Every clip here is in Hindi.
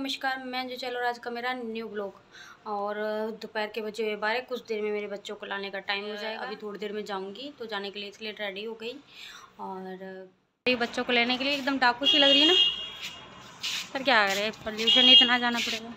नमस्कार, मैं जो चलो आज का मेरा न्यू ब्लॉग। और दोपहर के बजे हुए 12, कुछ देर में मेरे बच्चों को लाने का टाइम हो जाएगा। अभी थोड़ी देर में जाऊंगी तो जाने के लिए इसलिए रेडी हो गई। और ये बच्चों को लेने के लिए एकदम डाकू सी लग रही है ना। पर क्या करें, पोल्यूशन इतना जाना पड़ेगा।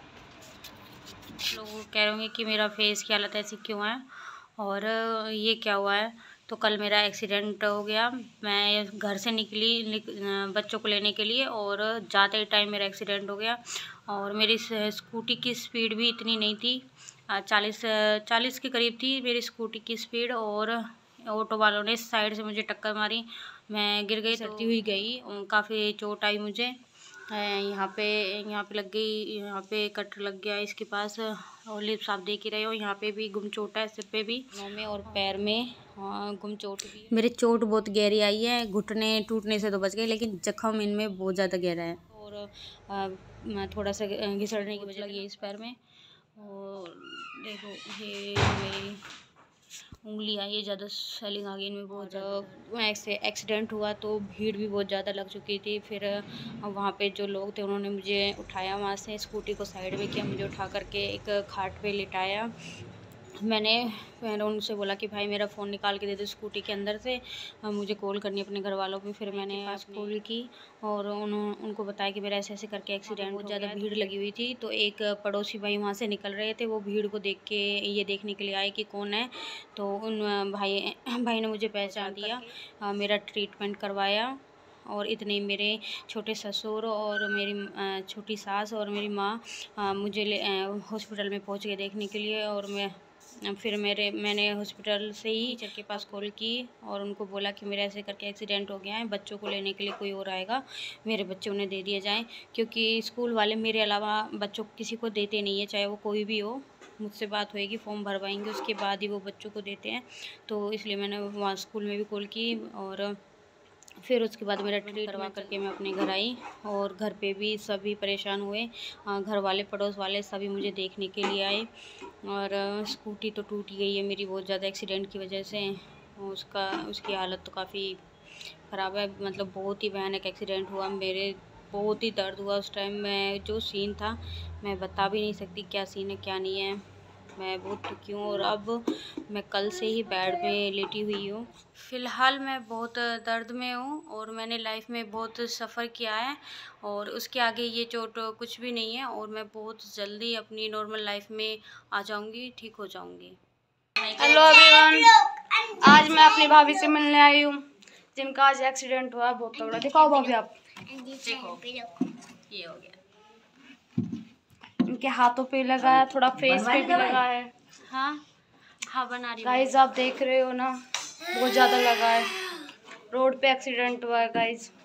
लोग कह रहे होंगे कि मेरा फेस की हालत ऐसी क्यों है और ये क्या हुआ है। तो कल मेरा एक्सीडेंट हो गया। मैं घर से निकली बच्चों को लेने के लिए और जाते ही टाइम मेरा एक्सीडेंट हो गया। और मेरी स्कूटी की स्पीड भी इतनी नहीं थी, 40 के करीब थी मेरी स्कूटी की स्पीड। और ऑटो वालों ने साइड से मुझे टक्कर मारी, मैं गिर गई, सड़ती हुई गई। काफ़ी चोट आई मुझे। यहाँ पे लग गई, यहाँ पे कट लग गया इसके पास। और लिप्स आप देख ही रहे हो, यहाँ पे भी गुम चोट है, सिर पे भी, पाँव में और पैर में गुम चोट भी। मेरे चोट बहुत गहरी आई है, घुटने टूटने से तो बच गए लेकिन जख्म इनमें बहुत ज़्यादा गहरा है। और थोड़ा सा घिसड़ने की वजह लगी है इस पैर में। और देखो ये मेरी उंगली आई है, ज़्यादा स्वेलिंग आ गई इनमें बहुत ज़्यादा। ऐसे एक्सीडेंट हुआ तो भीड़ भी बहुत ज़्यादा लग चुकी थी। फिर वहाँ पे जो लोग थे उन्होंने मुझे उठाया, वहाँ से स्कूटी को साइड में किया, मुझे उठा करके एक खाट पे लिटाया। मैंने उनसे बोला कि भाई मेरा फ़ोन निकाल के दे दो स्कूटी के अंदर से, मुझे कॉल करनी है अपने घर वालों को। फिर मैंने कॉल की और उनको बताया कि मेरा ऐसे ऐसे करके एक्सीडेंट, बहुत ज़्यादा भीड़ लगी हुई थी। तो एक पड़ोसी भाई वहाँ से निकल रहे थे, वो भीड़ को देख के ये देखने के लिए आए कि कौन है। तो उन भाई ने मुझे पहचान दिया, मेरा ट्रीटमेंट करवाया। और इतने मेरे छोटे ससुर और मेरी छोटी सास और मेरी माँ मुझे हॉस्पिटल में पहुँच गए देखने के लिए। और फिर मैंने हॉस्पिटल से ही टीचर के पास कॉल की और उनको बोला कि मेरा ऐसे करके एक्सीडेंट हो गया है, बच्चों को लेने के लिए कोई और आएगा, मेरे बच्चे उन्हें दे दिए जाएं। क्योंकि स्कूल वाले मेरे अलावा बच्चों को किसी को देते नहीं है, चाहे वो कोई भी हो। मुझसे बात होएगी, फॉर्म भरवाएंगे, उसके बाद ही वो बच्चों को देते हैं। तो इसलिए मैंने वहाँ स्कूल में भी कॉल की और फिर उसके बाद मेरा ट्रीटमेंट करवा करके मैं अपने घर आई। और घर पे भी सभी परेशान हुए, घर वाले पड़ोस वाले सभी मुझे देखने के लिए आए। और स्कूटी तो टूट गई है मेरी बहुत ज़्यादा एक्सीडेंट की वजह से। उसकी हालत तो काफ़ी ख़राब है, मतलब बहुत ही भयानक एक्सीडेंट हुआ मेरे। बहुत ही दर्द हुआ उस टाइम में, जो सीन था मैं बता भी नहीं सकती क्या सीन है क्या नहीं है। मैं बहुत दुखी हूँ और अब मैं कल से ही बेड पे लेटी हुई हूँ। फ़िलहाल मैं बहुत दर्द में हूँ और मैंने लाइफ में बहुत सफ़र किया है और उसके आगे ये चोट कुछ भी नहीं है। और मैं बहुत जल्दी अपनी नॉर्मल लाइफ में आ जाऊँगी, ठीक हो जाऊँगी। हेलो एवरीवन, आज मैं अपनी भाभी से मिलने आई हूँ जिनका आज एक्सीडेंट हुआ, बहुत तगड़ा। दिखाओ भाभी आप, देखो ये हो गया, इनके हाथों पे लगा है, थोड़ा फेस पे भी लगा है। हाँ बना रही गाइस आप देख रहे हो ना, बहुत ज़्यादा लगा है। रोड पे एक्सीडेंट हुआ है गाइस।